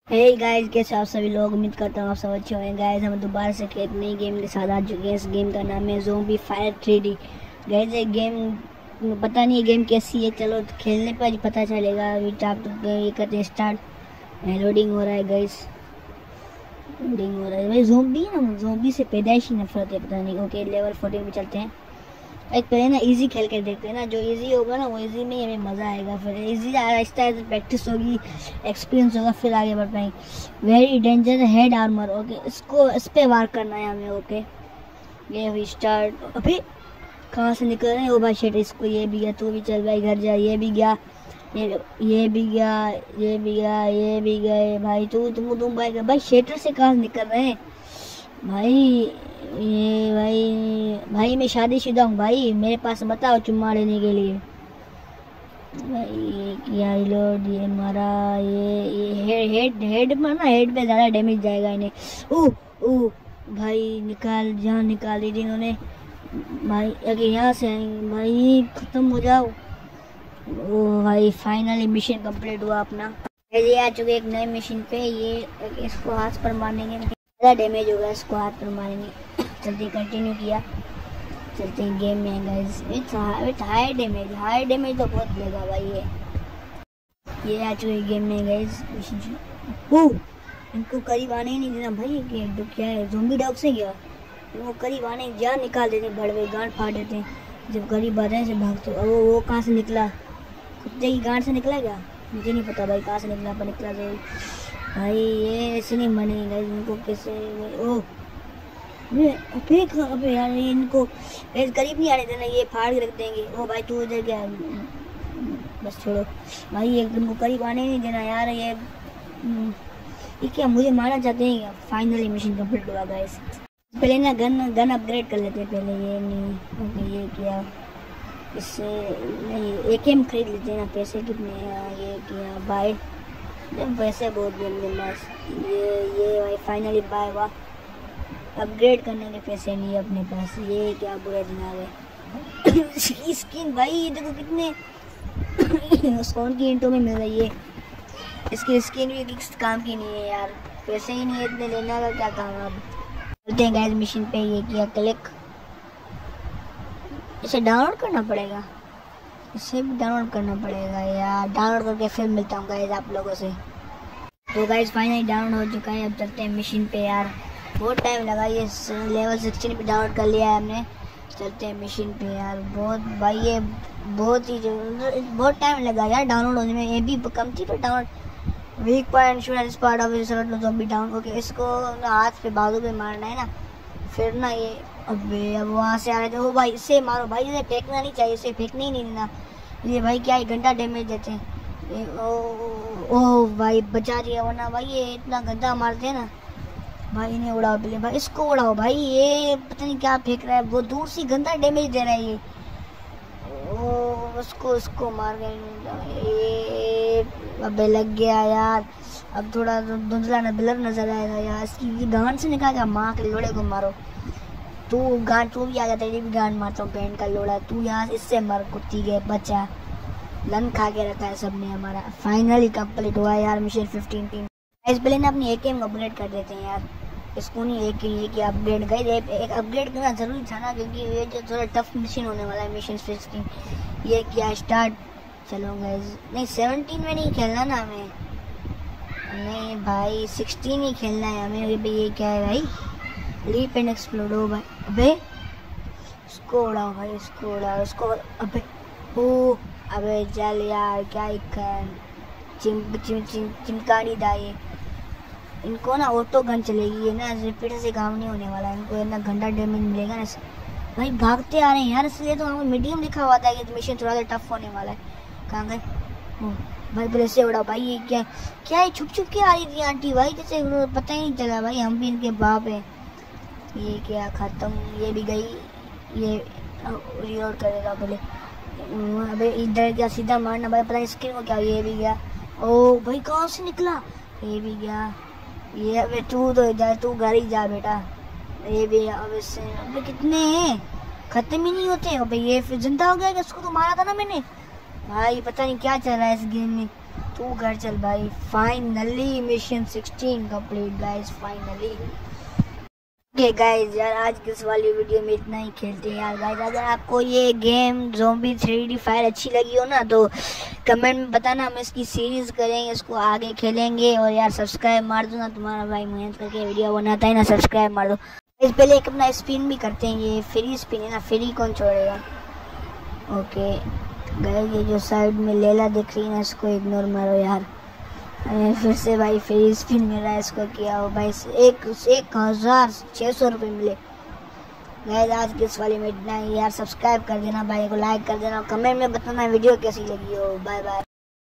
Hey guys, कैसे आप सभी लोग। उम्मीद करता हूँ आप सब अच्छे होंगे। गाइस, हम दोबारा से एक नई गेम के साथ आ चुके हैं। इस गेम का नाम है ज़ोंबी फायर 3D। गाइस, ये गेम पता नहीं ये गेम कैसी है, चलो खेलने पर ही पता चलेगा। अभी आप ये करते हैं स्टार्ट। लोडिंग हो रहा है गाइस, लोडिंग हो रहा है। भाई ज़ोंबी ना, ज़ोंबी से पैदाइशी नफरत है, पता नहीं। ओके, लेवल 14 पे चलते हैं। एक पहले ना इजी खेल कर देखते हैं ना, जो इजी होगा ना वो इजी में ही हमें मज़ा आएगा। फिर इजी आहिस्ता आहिस्ता प्रैक्टिस होगी, एक्सपीरियंस होगा, फिर आगे बढ़ पाएंगे। Very danger head armour. ओके, इसको इस पे वार करना है हमें। ओके, ये हुई स्टार्ट। अभी कहाँ से निकल रहे हैं? ओ भाई शेट, इसको ये भी गया, तू भी चल भाई घर जा। ये भी गया, ये भी गया, ये भी गया, ये भी गए भाई। तुम भाई शेटर से कहाँ निकल रहे हैं भाई? ये भाई मैं शादीशुदा हूँ भाई, मेरे पास मत आओ चुम्मा लेने के लिए भाई। ये किया रिलोड, ये मारा, ये हेड मारना, हेड पे ज़्यादा डैमेज जाएगा इन्हें। ओह भाई, निकाल जान निकाल दी इन्होंने भाई। अगर यहाँ से आएंगे भाई, ख़त्म हो जाओ। ओ भाई, फाइनली मिशन कंप्लीट हुआ अपना। ये आ चुके एक नए मिशन पे। ये इसको हाथ पर मारेंगे, ज़्यादा डैमेज होगा, इसको हाथ पर मारेंगे। जल्दी कंटिन्यू किया, चलते हैं गेम में गाइस। विथ हाई डैमेज तो बहुत लेगा भाई। ये आ चुके गेम में गाइस। इनको करीब आने ही नहीं देना भाई। ये क्या है, ज़ोंबी डॉग से गया वो करीब आने जान निकाल देते, बड़वे गांड फाड़ देते हैं जब करीब आते हैं से भागते। और वो कहाँ से निकला? कुत्ते की गांड से निकला क्या? मुझे नहीं पता भाई कहाँ से निकला, पर निकला भाई। ये ऐसे नहीं बनेगा इनको कैसे। ओह अबे यार, इनको करीब नहीं आने देना, ये फाड़ के रख देंगे। ओ भाई तू इधर क्या, बस छोड़ो भाई, ये इनको करीब आने नहीं देना यार। ये क्या मुझे मारना चाहते हैं क्या? फाइनली मिशन कंप्लीट हुआ गाइस। पहले ना गन अपग्रेड कर लेते हैं पहले। ये नहीं, ओके ये किया, इससे नहीं एकेएम खरीद लेते हैं ना। पैसे कितने हैं? ये किया बाय, पैसे बहुत मिल बस। ये भाई फाइनली बाय हुआ। अपग्रेड करने के पैसे नहीं है अपने पास। ये क्या बुरा दिन आ गए। स्किन भाई देखो कितने स्कॉन की इंटो में मिल रही है। इसकी स्किन भी किस काम की नहीं है यार, पैसे ही नहीं है इतने, लेना का क्या काम। अब चलते हैं गाइस मिशन पे। ये किया क्लिक, इसे डाउनलोड करना पड़ेगा, इसे भी डाउनलोड करना पड़ेगा यार। डाउनलोड करके फिर मिलता हूँ गाइस आप लोगों से। तो गाइस फाइनली डाउनलोड हो चुका है। अब चलते हैं मिशन पे यार, बहुत टाइम लगा। ये लेवल 16 पे डाउनलोड कर लिया है हमने। चलते हैं मिशन पे यार। बहुत भाई ये बहुत टाइम लगा यार डाउनलोड होने में। ये भी कम थी पर download. Weak point should part of zombie down. Okay, इसको ना हाथ पे बाजू पे मारना है ना, फिर ना ये। अबे अब वहाँ से आ रहे थे। ओ भाई इससे मारो भाई, इसे फेंकना नहीं चाहिए, इसे फेंकने ही नहीं देना। ये भाई क्या है, घंटा डैमेज देते हैं। ओ भाई बचा दिया, वरना भाई ये इतना गंदा मारते हैं ना भाई। इन्हें उड़ाओ पहले भाई, इसको उड़ाओ भाई। ये पता नहीं क्या फेंक रहा है, वो दूर से गंदा डैमेज दे रहा है ये। ओ उसको मार गए। अबे लग गया यार। अब थोड़ा धुंधला ब्लर नजर आएगा यार। इसकी गांड से निकाल के माँ के लोड़े को मारो। तू भी आ जाता है, ये भी गांड मारता हूँ बैंड का लोड़ा। तू यहाँ इससे मर कुत्ती के बच्चा। लन खा के रखा है सबने हमारा। फाइनली कंप्लीट हुआ यार मिशन 15। इस पहले ना अपनी एकेएम अपग्रेड कर देते हैं यार। इसको नहीं एक अपग्रेड गए, एक अपग्रेड करना जरूरी था ना, क्योंकि ये जो थोड़ा टफ मिशन होने वाला है मिशन 16। ये किया स्टार्ट। चलो गाइस, नहीं 17 में नहीं खेलना ना हमें, नहीं भाई 16 ही खेलना है हमें। ये क्या है भाई, लीप एंड एक्सप्लोड। हो भाई अबे इसको उड़ाओ भाई, इसको उड़ाओ इसको। अबे चल यार, क्या चिमकानी दाए। इनको ना ऑटो गन चलेगी, ये ना रिपीट से काम नहीं होने वाला। इनको ना घंटा डैमेज मिलेगा ना भाई। भागते आ रहे हैं यार, इसलिए तो हमें मीडियम लिखा हुआ था कि मिशन थोड़ा सा टफ होने वाला है। कहाँ गए भाई? पहले से उड़ा भाई। ये क्या है, छुप के आ रही थी आंटी भाई, जैसे पता ही नहीं चला भाई, हम भी इनके बाप हैं। ये क्या खत्म, ये भी गई। ये रिलोड करेगा पहले। अबे इधर क्या सीधा मारना भाई, पता नहीं स्किन को क्या। ये भी गया। ओ भाई कहाँ से निकला? ये भी गया। ये अबे तू तो जा, तू घर ही जा बेटा। ये भी अबे कितने हैं, खत्म ही नहीं होते। अबे ये फिर जिंदा हो गया, इसको तो मारा था ना मैंने भाई। पता नहीं क्या चल रहा है इस गेम में। तू घर चल भाई। Finally mission 16 complete guys, finally. Okay guys यार, आज की इस वाली वीडियो में इतना ही खेलते हैं यार। गाइस अगर आपको ये गेम ज़ॉम्बी 3D फायर अच्छी लगी हो ना तो कमेंट में बताना, हम इसकी सीरीज करेंगे, इसको आगे खेलेंगे। और यार सब्सक्राइब मार दो ना, तुम्हारा भाई मेहनत करके वीडियो बनाता है ना, सब्सक्राइब मार दो। इस पहले एक अपना स्पिन भी करते हैं, ये फ्री स्पिन है ना, फ्री कौन छोड़ेगा। ओके गाइस, ये जो साइड में लेला दिख रही है ना, इसको इग्नोर मारो यार। फिर से भाई फ्री स्पिन मिल रहा है, इसको किया हो भाई 1600 रुपये मिले। गाइस आज की इस वाली में इतना ही यार। सब्सक्राइब कर देना भाई को, लाइक कर देना, कमेंट में बताना वीडियो कैसी लगी हो। Bye bye.